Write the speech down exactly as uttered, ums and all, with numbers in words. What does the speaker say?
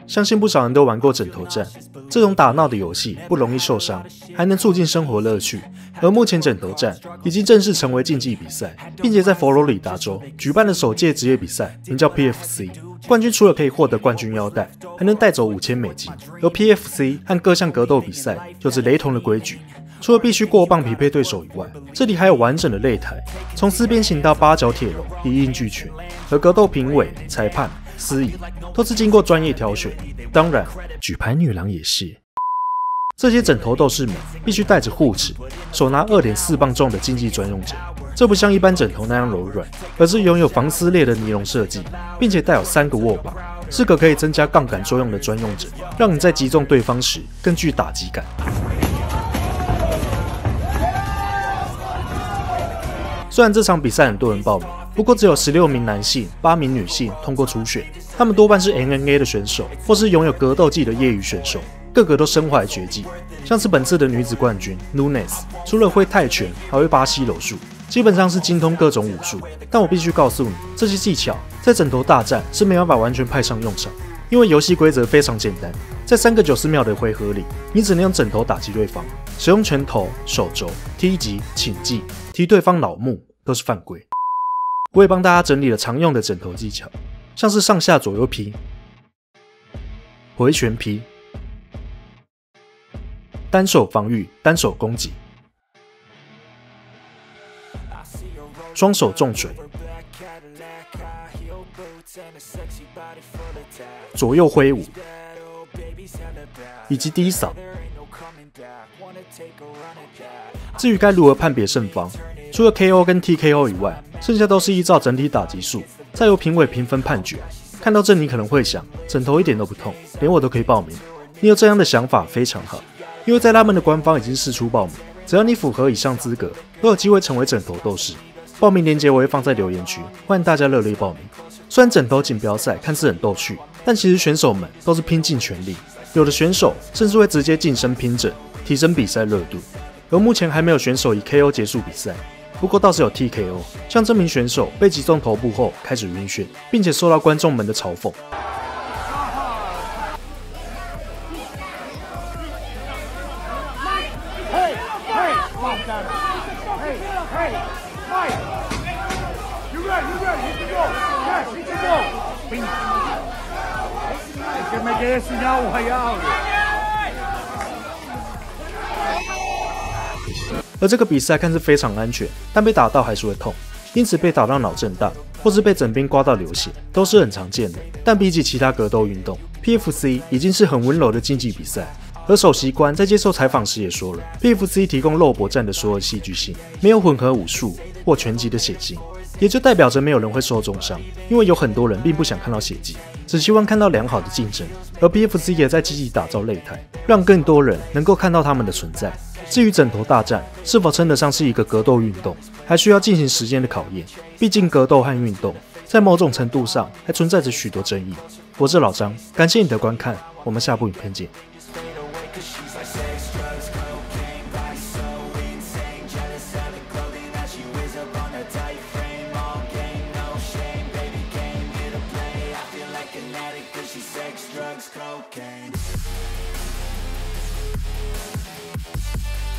相信不少人都玩过枕头战，这种打闹的游戏不容易受伤，还能促进生活乐趣。而目前枕头战已经正式成为竞技比赛，并且在佛罗里达州举办了首届职业比赛，名叫 P F C。冠军除了可以获得冠军腰带，还能带走五千美金。而 P F C 和各项格斗比赛有着雷同的规矩。除了必须过磅匹配对手以外，这里还有完整的擂台，从四边形到八角铁笼一应俱全。而格斗评委、裁判、司仪都是经过专业挑选，当然举牌女郎也是。这些枕头斗士们必须带着护齿，手拿 二点四磅重的竞技专用枕。这不像一般枕头那样柔软，而是拥有防撕裂的尼龙设计，并且带有三个握把，是个可以增加杠杆作用的专用枕，让你在击中对方时更具打击感。虽然这场比赛很多人报名，不过只有十六名男性、八名女性通过初选，他们多半是 M M A 的选手，或是拥有格斗技的业余选手，个个都身怀绝技。像是本次的女子冠军 Nunes， 除了会泰拳，还会巴西柔术，基本上是精通各种武术。但我必须告诉你，这些技巧在枕头大战是没办法完全派上用场，因为游戏规则非常简单，在三个九十秒的回合里，你只能用枕头打击对方，使用拳头、手肘、踢击、请技、踢对方脑目都是犯规。我也帮大家整理了常用的枕头技巧，像是上下左右劈、回旋劈、单手防御、单手攻击、双手重锤、左右挥舞，以及低扫。至于该如何判别胜方，除了 K O 跟 T K O 以外，剩下都是依照整体打击数，再由评委评分判决。看到这你可能会想，枕头一点都不痛，连我都可以报名。你有这样的想法非常好，因为在他们的官方已经释出报名，只要你符合以上资格，都有机会成为枕头斗士。报名链接我会放在留言区，欢迎大家热烈报名。虽然枕头锦标赛看似很逗趣，但其实选手们都是拼尽全力，有的选手甚至会直接晋升拼枕，提升比赛热度。而目前还没有选手以 K O 结束比赛，不过倒是有 T K O， 像这名选手被击中头部后开始晕眩，并且受到观众们的嘲讽。而这个比赛看似非常安全，但被打到还是会痛，因此被打到脑震荡，或是被枕边刮到流血，都是很常见的。但比起其他格斗运动 ，P F C 已经是很温柔的竞技比赛。而首席官在接受采访时也说了 ，P F C 提供肉搏战的所有戏剧性，没有混合武术或拳击的血腥，也就代表着没有人会受重伤，因为有很多人并不想看到血迹，只希望看到良好的竞争。而 P F C 也在积极打造擂台，让更多人能够看到他们的存在。至于枕头大战是否称得上是一个格斗运动，还需要进行时间的考验。毕竟格斗和运动在某种程度上还存在着许多争议。我是老张，感谢你的观看，我们下部影片见。Drugs, cocaine.